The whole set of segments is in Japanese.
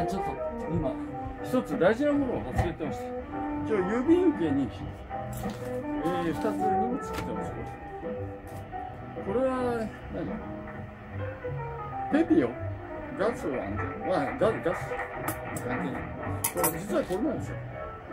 ちょっと今一つ大事なものを忘れてました。郵便受けに、2つ荷物来てます。これは何？ペピオガスを安全、まあガス関係ない。これ実はこれなんですよ。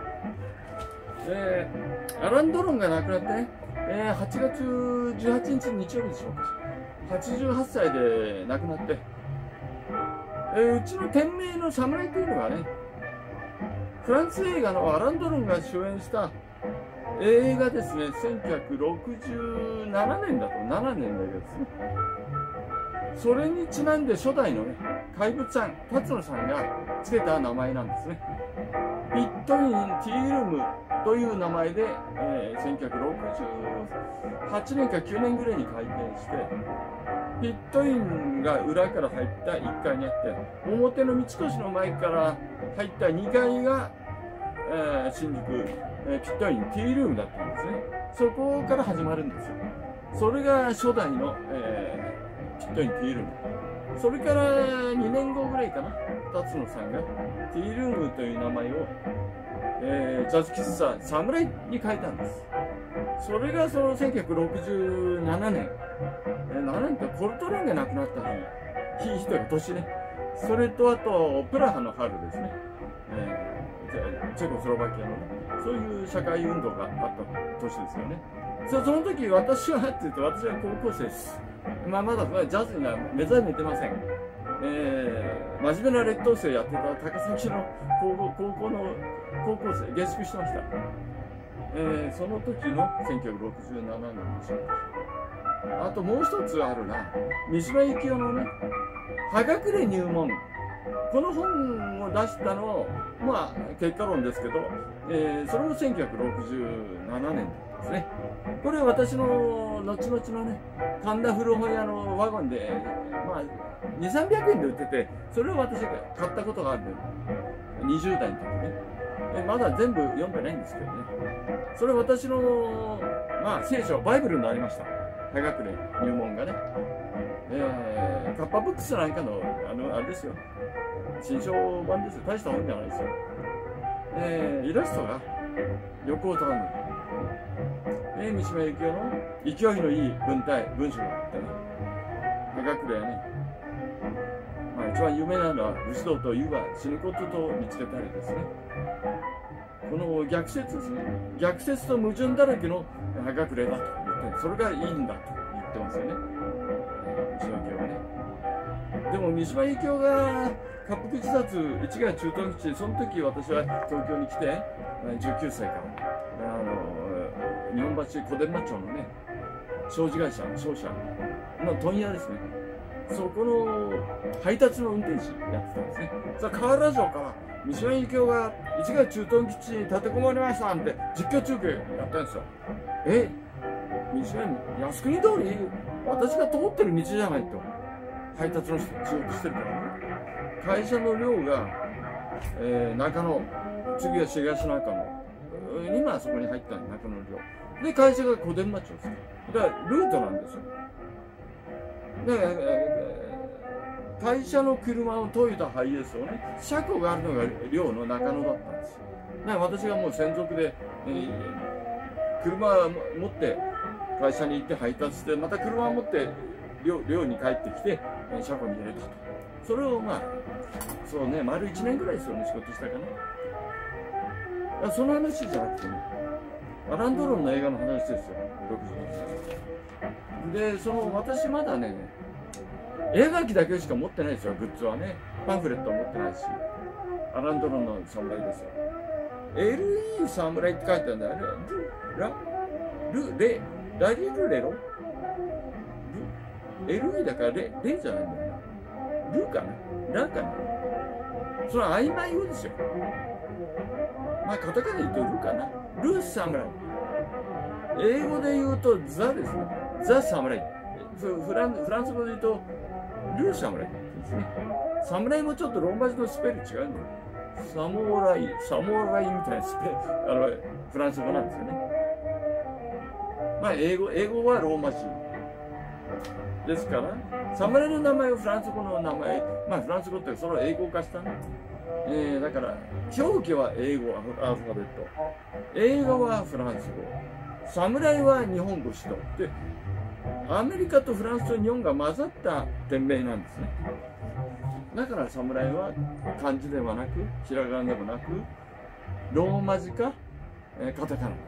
アラン・ドロンが亡くなってね、8月18日日曜日でしょうか。88歳で亡くなって、うちの天命の侍というのはね、フランス映画のアラン・ドロンが主演した映画ですね、1967年だと、7年だけですね。それにちなんで初代のね、怪物さん、辰野さんが付けた名前なんですね。ピットイン・ティールームという名前で、1968年か9年ぐらいに開店して、ピットインが裏から入った1階にあって、表の三越の前から入った2階が、新宿、ピットイン・ティールームだったんですね。そこから始まるんですよ。それが初代の、ピットイン・ティールーム。それから2年後ぐらいかな、辰野さんがティールームという名前を、ジャズ喫茶サムライに変えたんです。それがその1967年、7年とコルトレーンが亡くなった日という年ね。それとあとプラハの春ですね。チェコスロバキアのね、そういう社会運動があった年ですよね。その時私はっていうと、私は高校生です。まだジャズには目覚めてません。真面目な劣等生やってた高崎の高校生、下宿してました。その時の1967年でしょうか。あともう一つあるな、三島由紀夫のね、葉隠れ入門。この本を出したのは、結果論ですけど、それも1967年ですね。これは私の後々のね、神田古本屋のワゴンで、2、300円で売ってて、それを私が買ったことがあるんで、20代の時ね。まだ全部読んでないんですけどね。それ私の、聖書、バイブルになりました。葉隠れ入門がね。カッパブックスなんかの、あれですよ。新書版ですよ。大した本じゃないですよ。イラストが横尾忠則。三島由紀夫の勢いのいい文章があってね。葉隠れはね。一番有名なのは、武士道というは死ぬことと見つけたりですね。この逆説ですね。逆説と矛盾だらけの葉隠れだと言って、それがいいんだと言ってますよね。三島由紀夫はね。でも三島由紀夫が滑腹自殺、市ヶ谷駐屯基地、その時私は東京に来て、19歳から日本橋小伝馬町のね、商事会社、商社の問屋ですね。そこの配達の運転手やってたんですね。河原城から三島由紀夫が市ヶ谷駐屯基地に立てこもりましたって実況中継やったんですよ。三島靖国通り、私が通ってる道じゃないと。配達の仕事してるからね。会社の寮が、中野、次は東中野。今はそこに入ったん中野寮。で、会社が小伝馬町です。だからルートなんですよ。だから、会社の車をトヨタハイエースをね、車庫があるのが寮の中野だったんですよ。だから私がもう専属で、車を持って会社に行って配達して、また車を持って寮に帰ってきて、車庫に入れたと。それをそうね、丸1年ぐらいですよね、仕事したかな。その話じゃなくてね、アラン・ドロンの映画の話ですよ、60年。で、私まだね、映画機だけしか持ってないですよ、グッズはね。パンフレットは持ってないし。アラン・ドロンの侍ですよ。LE 侍って書いてあるんだよね。ラリルレロLE だからレじゃないんだよな。ルかなラかなそれは曖昧語ですよ。カタカナで言うとルかなル侍。英語で言うとザですね。ザ侍。フランス語で言うとル侍ですね。侍もちょっとローマ字のスペル違うんだよ。サモライみたいなフランス語なんですよね。英語はローマ字ですから、侍の名前をフランス語の名前、フランス語ってそれを英語化したね。 だから表記は英語、アルファベット、映画はフランス語、侍は日本語詞とで、アメリカとフランスと日本が混ざった店名なんですね。だから侍は漢字ではなく、ひらがなでもなく、ローマ字か、カタカナなんです。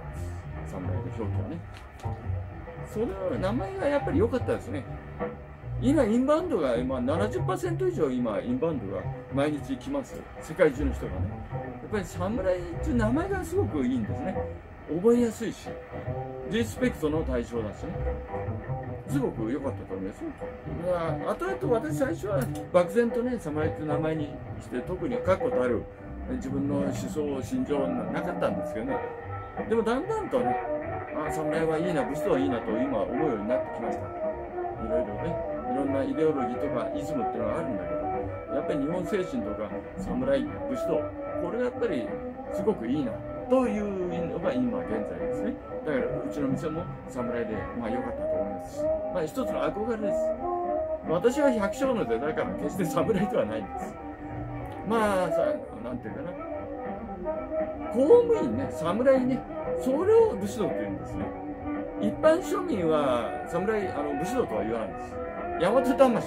侍の表記はね。それは名前がやっぱり良かったですね。今、インバウンドが今 70% 以上、今、インバウンドが毎日来ます。世界中の人がね。やっぱり侍っていう名前がすごくいいんですね。覚えやすいし、リスペクトの対象だしね。すごく良かったと思います。後々私最初は漠然とね、侍っていう名前にして、特に確固たる自分の思想、心情なかったんですけどね。でもだんだんとね、侍はいいな、武士道はいいなと今思うようになってきました。いろいろね。いろんなイデオロギーとかイズムっていうのがあるんだけど、やっぱり日本精神とか侍、武士道、これがやっぱりすごくいいなというのが今現在ですね。だからうちの店も侍で良かったと思いますし、一つの憧れです。私は百姓の出だから決して侍ではないんです。なんていうかな、公務員ね、侍ね、それを武士道って言うんですね。一般庶民は侍、武士道とは言わないんです。大和魂というんです。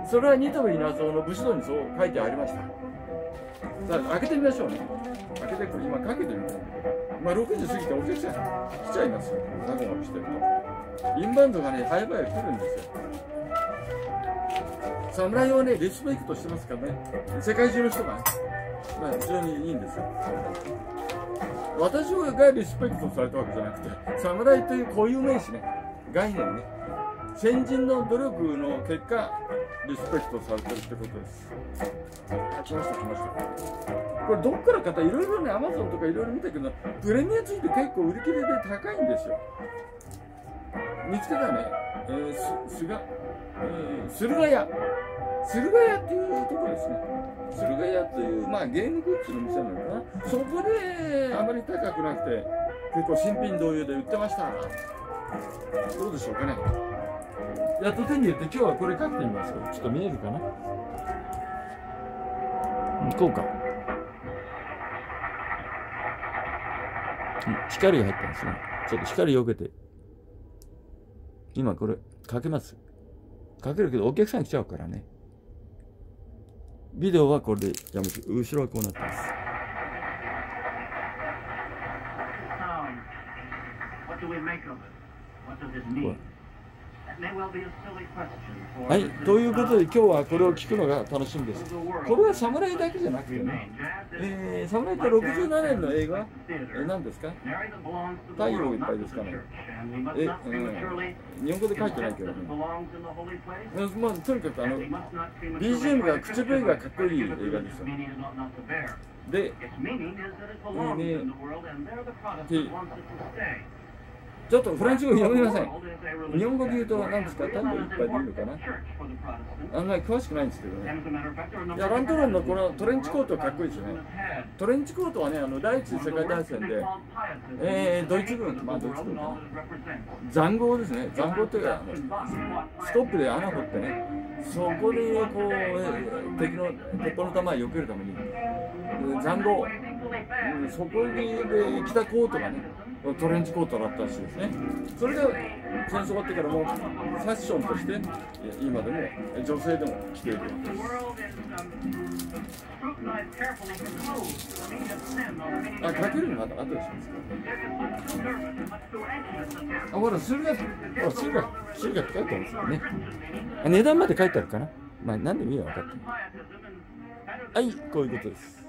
それは新渡戸稲造の武士道にそう書いてありました。さあ開けてみましょうね。開けてこれ今かけてみたいんだけど、6時過ぎてお客さん来ちゃいますよ。ガクガクしてると。インバウンドがね、早々来るんですよ。侍をね、リスペクトしてますからね。世界中の人が、非常にいいんですよ。私がリスペクトされたわけじゃなくて、侍という固有名詞ね、概念ね。先人の努力の結果、リスペクトされてるってことです。来ました。これどっからかいろいろね、アマゾンとかいろいろ見たけど、プレミアついて結構売り切れで高いんですよ。見つけたね、駿河屋っていうところですね。駿河屋という、ゲームグッズの店なのかな。そこであまり高くなくて、結構新品同様で売ってました。どうでしょうかね。やっと手に入れて、今日はこれかけてみますよ。ちょっと見えるかな。こうか。光が入ったんですね。ちょっと光を避けて。今これかけます。かけるけどお客さん来ちゃうからね。ビデオはこれでやめて、後ろはこうなってます。はい、ということで今日はこれを聞くのが楽しみです。これは侍だけじゃなくてね、侍って67年の映画、何ですか、太陽いっぱいですかね。日本語で書いてないけどね。とにかくBGM が口笛がかっこいい映画ですよ。で、ちょっとフランス語読めません。日本語で言うと何ですか、太陽いっぱいでいいのかな。あんまり詳しくないんですけどね。いや、ラントロンのこのトレンチコートかっこいいですよね。トレンチコートはね、第一次世界大戦で、ドイツ軍かな、塹壕ですね。塹壕っていうか、ストップで穴掘ってね、そこでこう、敵の鉄砲の弾を避けるために、塹壕、そこで着たコートがね、トレンチコートだったらしいですね。それが戦争終わってからもうファッションとして今でも女性でも着ているわけです。かけるのまた後でしますからね。ほら、駿河って書いてあるんですよね。値段まで書いてあるかな。何でもいいわ、分かって。はい、こういうことです。